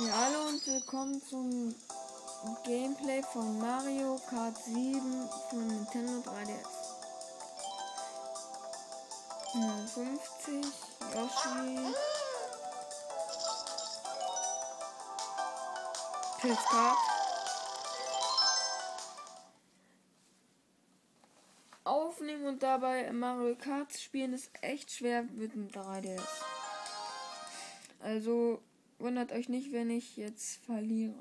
Ja, hallo und willkommen zum Gameplay von Mario Kart 7 von Nintendo 3DS. 50, Yoshi, Kart. Aufnehmen und dabei Mario Kart spielen ist echt schwer mit dem 3DS. Also wundert euch nicht, wenn ich jetzt verliere.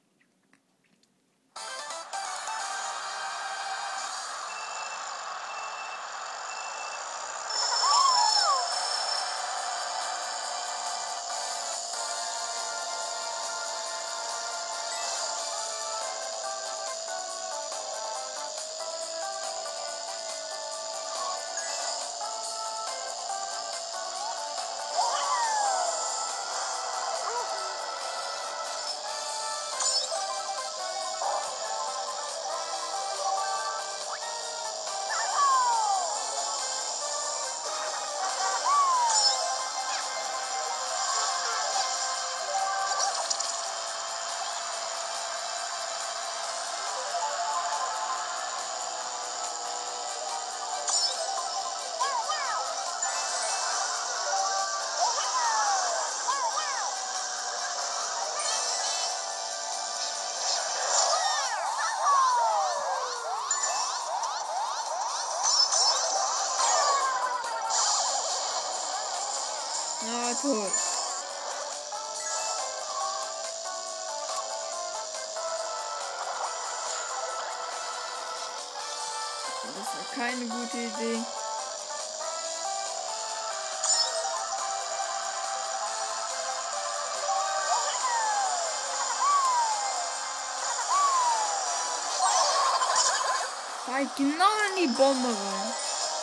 Na toll. Das war keine gute Idee. Fall genau in die Bombe rein.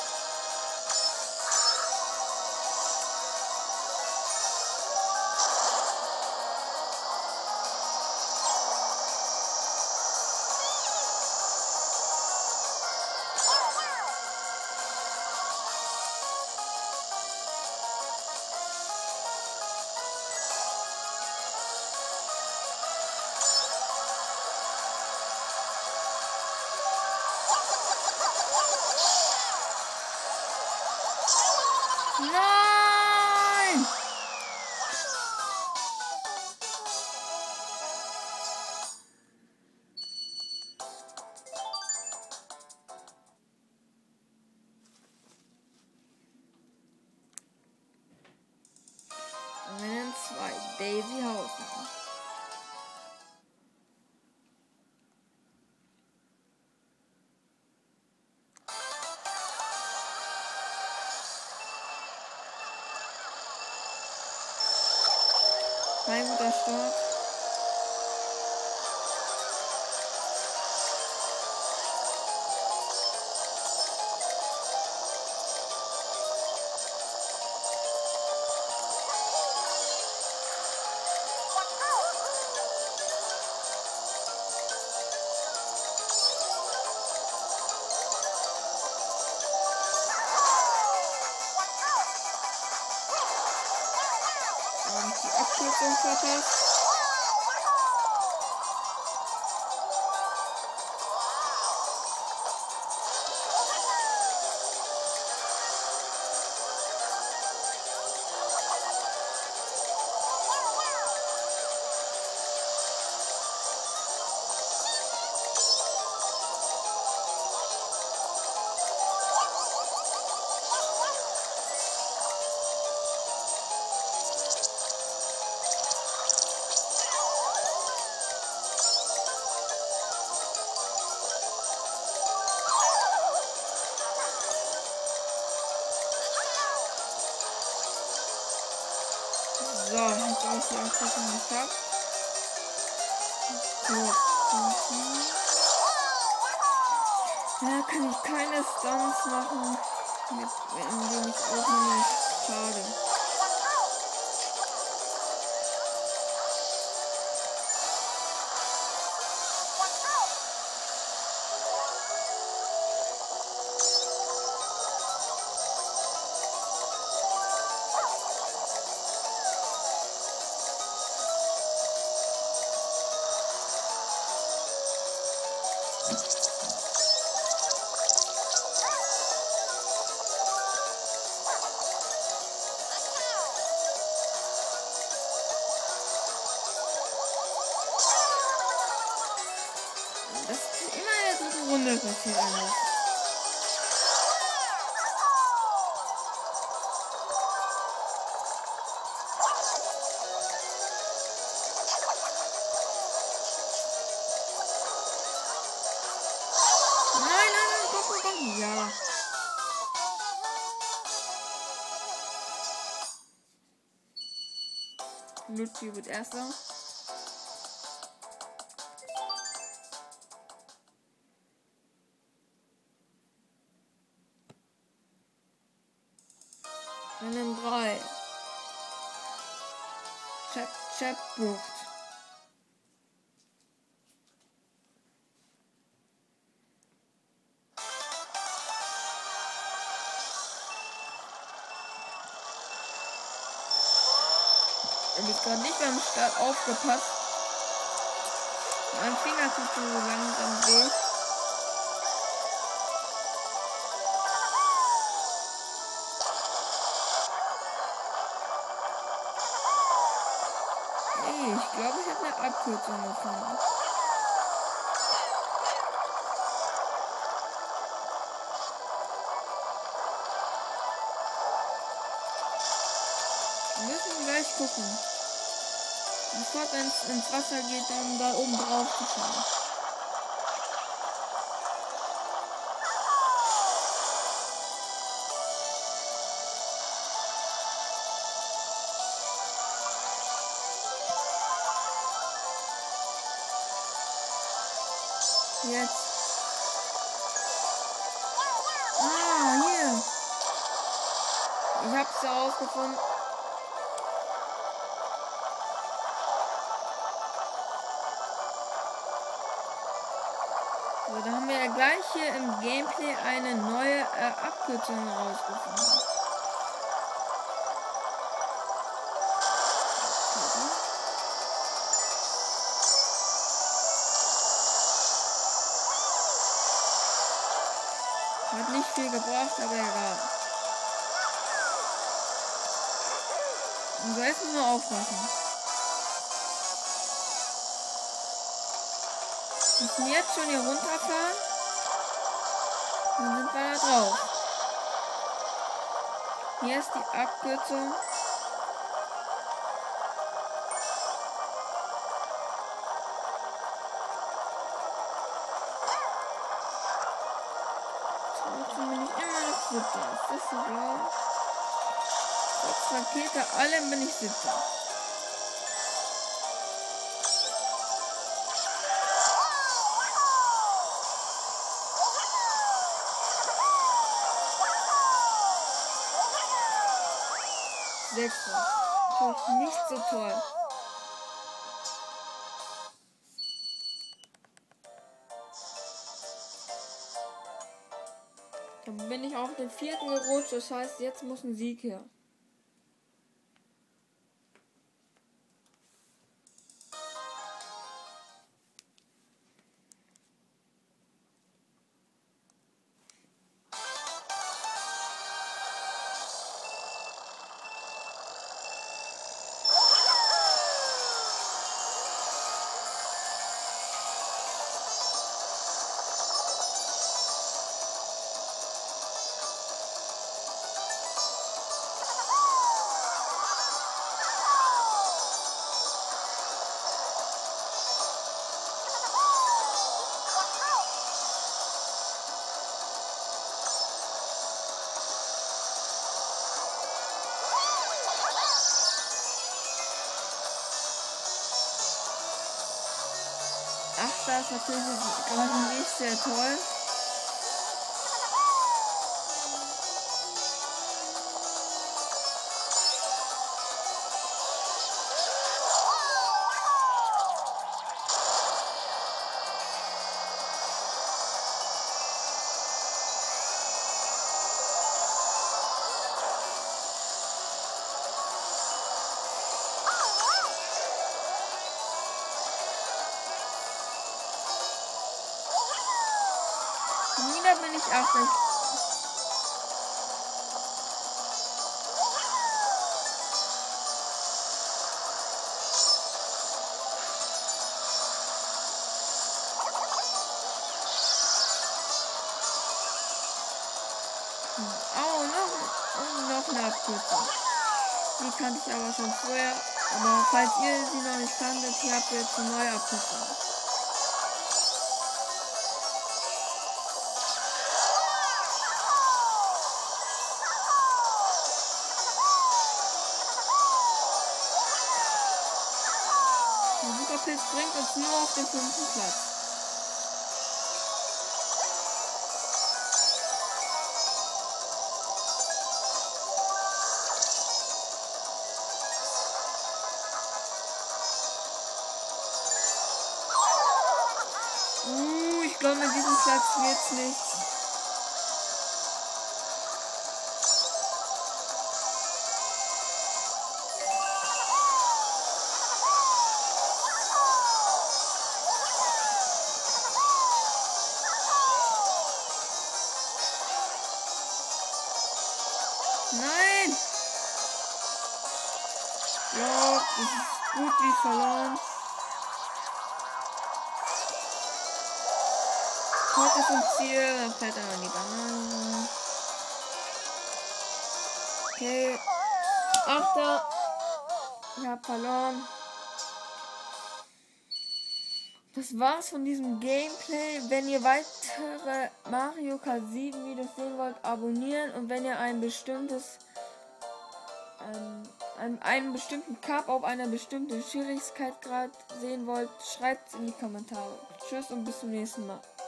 Nein! Rennen 2, Daisy Hausen. Kein guter Start. Und die Abkürzung verpasst. So, jetzt habe ich die Abkürzung geschafft. Gut. Ja, kann ich keine Stunts machen, indem ich aufnehme. Schade. Runde passiert alles. Nein, nein, nein, komm, komm, komm. Ja. Lutschi wird erster. Rennen 3. Chatbucht. Er hat gerade nicht beim Start aufgepasst. Mein Finger tut so langsam weh. Hey, ich glaube, ich habe eine Abkürzung gefunden. Wir müssen gleich gucken. Sofort, wenn es ins Wasser geht, dann da oben drauf zu fahren. Jetzt. Ah, hier. Ich hab's herausgefunden. So, da haben wir ja gleich hier im Gameplay eine neue Abkürzung herausgefunden. Hat nicht viel gebracht, aber egal. Und so, jetzt müssen wir aufpassen. Wir müssen jetzt schon hier runterfahren. Dann sind wir da drauf. Hier ist die Abkürzung. Trotzdem bin ich immer noch siebter. Ist das so blau? Trotz Rakete, allem bin ich siebter. Sechster. Nicht so toll. Dann bin ich auf den 4. gerutscht, das heißt, jetzt muss ein Sieg her. Achter ist natürlich gerade nicht sehr toll. Wieder bin ich 8. und noch eine Abkürzung. Die kannte ich aber schon vorher. Aber falls ihr sie noch nicht kanntet, hier habt ihr jetzt eine neue Abkürzung. Der Superpilz bringt uns nur auf den 5. Platz. Ich glaube, mit diesem Platz wird's nichts. Nein! Ja, das ist gut wie verloren. Kart ist im Ziel, dann fällt er an die Banane. Okay. 8. Ich hab verloren. Das war's von diesem Gameplay. Wenn ihr weitere Mario Kart 7 Videos sehen wollt, abonnieren. Und wenn ihr einen bestimmten Cup auf einer bestimmten Schwierigkeitsgrad sehen wollt, schreibt es in die Kommentare. Tschüss und bis zum nächsten Mal.